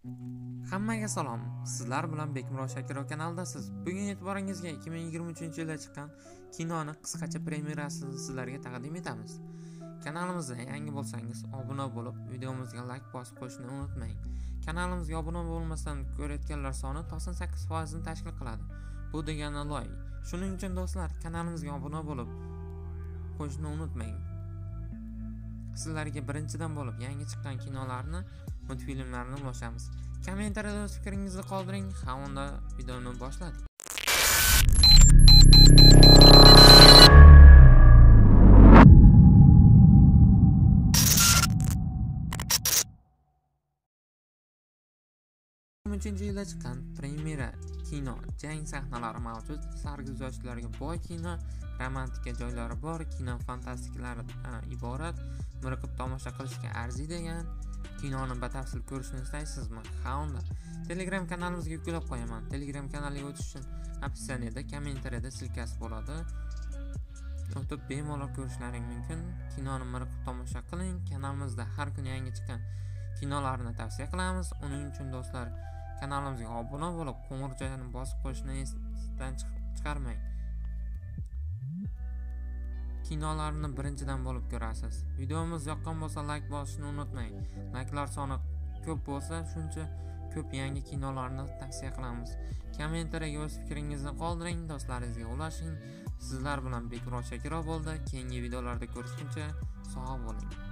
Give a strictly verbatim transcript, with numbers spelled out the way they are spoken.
Hammaga salom. Sizlar bilan Bekmurod Shakirov kanalidasiz. Bugun e'tiboringizga ikki ming yigirma uchinchi yilda chiqqan kinoni qisqacha premyerasini sizlarga taqdim etamiz. Kanalimizga yangi bo'lsangiz, obuna bo'lib, videomizga like bosib qo'yishni unutmang. Kanalimizga obuna bo'lmasdan ko'rayotganlar soni to'qson sakkiz foiz ni tashkil qiladi. Bu degani loy. Shuning uchun do'stlar, kanalimizga obuna bo'lib qo'yishni unutmang. Sizlarga birinchidan bo'lib yangi chiqqan kinolarni, multfilmlarni ulashamiz. Kommentariyada o'z fikringizni qoldiring. Ha, unda videoni boshladik. uchinchi yilda chiqqan premyera kino, jang sahnalari mavjud, sarguzashtlarga boy kino, romantika joylari bor, kino fantastikalaridan iborat, miriqib tomosha qilishga arziydigan kinoni batafsil ko'rishni istaysizmi? Ha, unda Telegram kanalimizga yuklab qo'yaman. Telegram kanaliga o'tish uchun opsiyada kommentariyada silkasi bo'ladi. O'tib bemalol ko'rishlaring mumkin. Kinoni miriqib tomosha qiling. Kanalimizda har kuni yangi chiqqan kinolarni tavsiya qilamiz. Uning uchun do'stlar, kanalimizga obuna bo'lib, qo'ng'iroqchani bosib qo'yishni esdan chiqarmang. Kinolarni birinchidan bo'lib ko'rasiz. Videomiz yoqqan bo'lsa like bosishni unutmang. Like'lar soni ko'p bo'lsa, shuncha ko'p yangi kinolarni tavsiya qilamiz. Kommentariyaga o'z fikringizni qoldiring, do'stlaringizga ulashing. Sizlar bilan Bekmurod Shakirov bo'ldi. Keyingi videolarda ko'rishguncha sog' bo'ling.